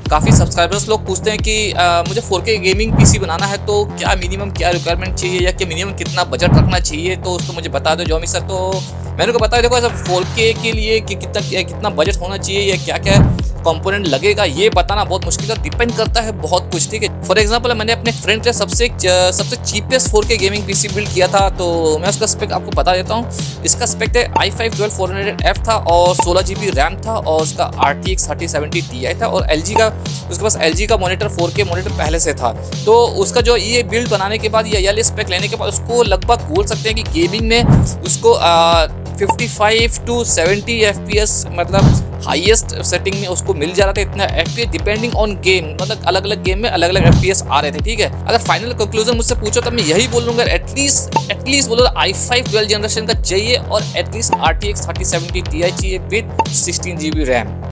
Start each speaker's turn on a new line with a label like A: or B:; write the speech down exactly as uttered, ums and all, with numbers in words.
A: काफ़ी सब्सक्राइबर्स लोग पूछते हैं कि आ, मुझे फोर के गेमिंग पीसी बनाना है तो क्या मिनिमम क्या रिक्वायरमेंट चाहिए या क्या मिनिमम कितना बजट रखना चाहिए, तो उसको मुझे बता दो जॉमी सर। तो मैंने को बताया देखो ऐसा फोर के के लिए कि कितना कितना बजट होना चाहिए या क्या क्या कंपोनेंट लगेगा, ये बताना बहुत मुश्किल है, डिपेंड करता है बहुत कुछ। ठीक है, फॉर एग्जांपल मैंने अपने फ्रेंड के सबसे सबसे cheapest four K gaming PC build किया था, तो मैं उसका स्पेक आपको बता देता हूँ। इसका स्पेक है I five twelve four hundred F था और सोलह जी बी रैम था और उसका R T X thirty seventy T I था और एल जी का उसके पास एल जी का मॉनिटर फोर के मॉनिटर पहले से था। तो उसका जो ये बिल्ड बनाने के बाद या ये स्पेक लेने के बाद उसको लगभग बोल सकते हैं कि गेमिंग में उसको आ, fifty five to seventy F P S मतलब हाईएस्ट सेटिंग में उसको मिल जा रहा था। इतना F P S depending on game, मतलब अलग अलग गेम में अलग अलग एफ पी एस आ रहे थे। ठीक है, अगर फाइनल कंक्लूजन मुझसे पूछो तो मैं यही बोलूँगा एटलीस्ट एटलीस्ट बोलो आई फाइव ट्वेल्व जनरेशन का चाहिए और at least R T X thirty seventy T I चाहिए with sixteen G B RAM.